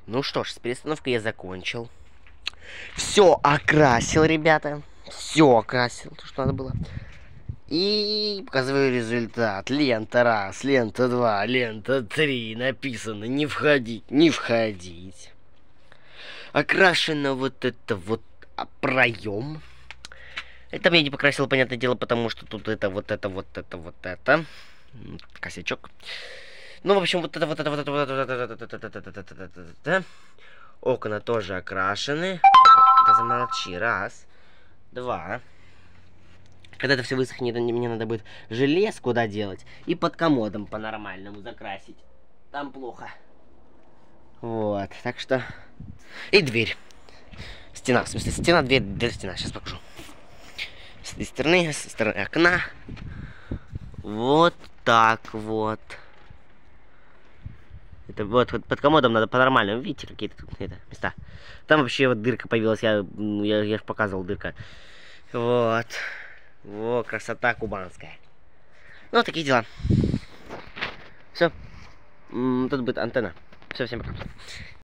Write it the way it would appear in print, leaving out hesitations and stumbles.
Ну что ж, с перестановкой я закончил. Все окрасил, ребята. Все окрасил, то, что надо было. И показываю результат. Лента раз, лента 2, лента 3. Написано не входить, не входить. Окрашено вот это вот проем. Это я не покрасил, понятное дело, потому что тут это, вот это, вот это, вот это. Косячок. Ну, в общем, вот это, вот это, вот это, вот это. Окна тоже окрашены. Да замолчи. Раз. Два. Когда это все высохнет, мне надо будет железку доделать и под комодом по-нормальному закрасить. Там плохо. Вот, так что... И дверь. Стена, в смысле, стена, дверь, стена. Сейчас покажу. С этой стороны, со стороны окна. Вот так вот. Это вот под комодом надо по-нормальному. Видите, какие-то тут места. Там вообще вот дырка появилась. Я же показывал, дырка. Вот. Во, красота кубанская. Ну, такие дела. Все. Тут будет антенна. Все, всем пока.